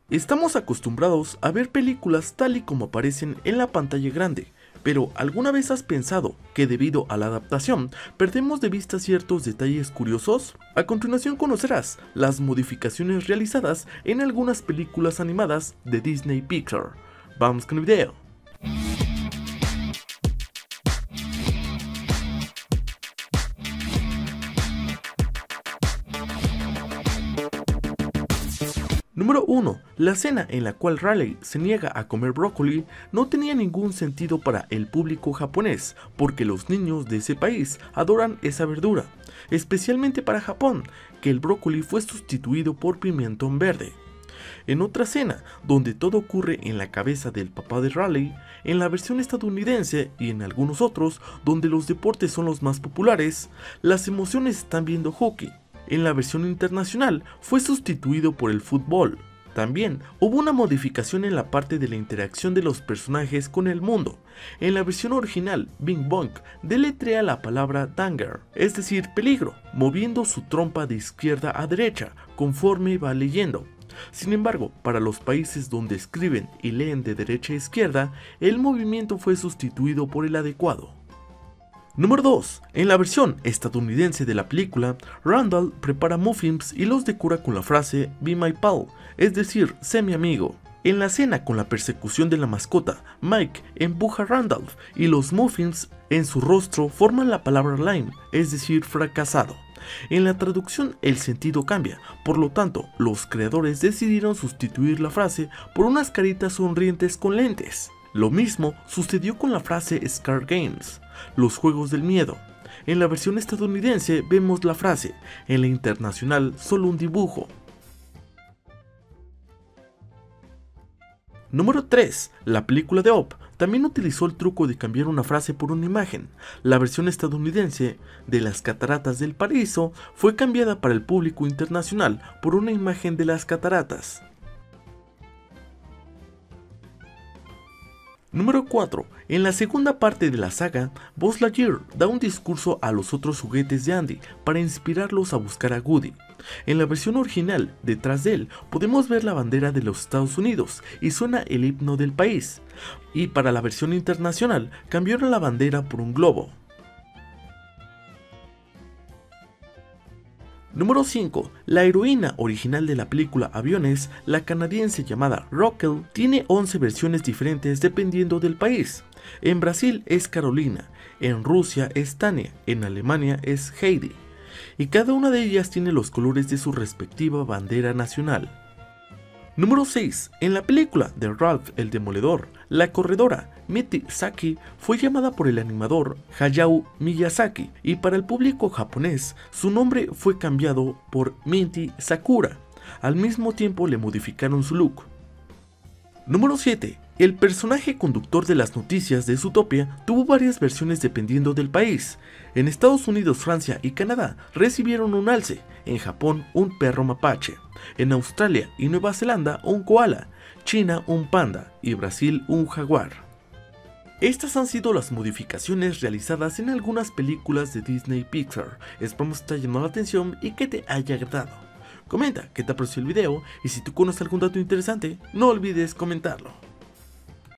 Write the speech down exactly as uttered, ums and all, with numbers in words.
Estamos acostumbrados a ver películas tal y como aparecen en la pantalla grande, pero ¿alguna vez has pensado que debido a la adaptación perdemos de vista ciertos detalles curiosos? A continuación conocerás las modificaciones realizadas en algunas películas animadas de Disney Pixar. Vamos con el video. Número uno. La escena en la cual Raleigh se niega a comer brócoli no tenía ningún sentido para el público japonés, porque los niños de ese país adoran esa verdura, especialmente para Japón, que el brócoli fue sustituido por pimentón verde. En otra escena, donde todo ocurre en la cabeza del papá de Raleigh, en la versión estadounidense y en algunos otros, donde los deportes son los más populares, las emociones están viendo hockey. En la versión internacional fue sustituido por el fútbol. También hubo una modificación en la parte de la interacción de los personajes con el mundo. En la versión original, Bing Bong deletrea la palabra danger, es decir, peligro, moviendo su trompa de izquierda a derecha conforme va leyendo. Sin embargo, para los países donde escriben y leen de derecha a izquierda, el movimiento fue sustituido por el adecuado. Número dos. En la versión estadounidense de la película, Randall prepara muffins y los decora con la frase Be my pal, es decir, sé mi amigo. En la escena con la persecución de la mascota, Mike empuja a Randall y los muffins en su rostro forman la palabra lime, es decir, fracasado. En la traducción el sentido cambia, por lo tanto, los creadores decidieron sustituir la frase por unas caritas sonrientes con lentes. Lo mismo sucedió con la frase Scar Games, los juegos del miedo. En la versión estadounidense vemos la frase, en la internacional solo un dibujo. Número tres. La película de Up también utilizó el truco de cambiar una frase por una imagen. La versión estadounidense de las cataratas del paraíso fue cambiada para el público internacional por una imagen de las cataratas. Número cuatro. En la segunda parte de la saga, Buzz Lightyear da un discurso a los otros juguetes de Andy para inspirarlos a buscar a Woody. En la versión original, detrás de él, podemos ver la bandera de los Estados Unidos y suena el himno del país. Y para la versión internacional, cambiaron la bandera por un globo. Número cinco. La heroína original de la película Aviones, la canadiense llamada Rockel, tiene once versiones diferentes dependiendo del país. En Brasil es Carolina, en Rusia es Tania, en Alemania es Heidi, y cada una de ellas tiene los colores de su respectiva bandera nacional. Número seis. En la película de Ralph el Demoledor, la corredora Michi Saki fue llamada por el animador Hayao Miyazaki y para el público japonés su nombre fue cambiado por Minty Sakura. Al mismo tiempo le modificaron su look. Número siete. El personaje conductor de las noticias de Zootopia tuvo varias versiones dependiendo del país. En Estados Unidos, Francia y Canadá recibieron un alce, en Japón un perro mapache, en Australia y Nueva Zelanda un koala, China un panda y Brasil un jaguar. Estas han sido las modificaciones realizadas en algunas películas de Disney Pixar. Esperamos que te haya llamado la atención y que te haya agradado. Comenta qué te pareció el video y si tú conoces algún dato interesante, no olvides comentarlo.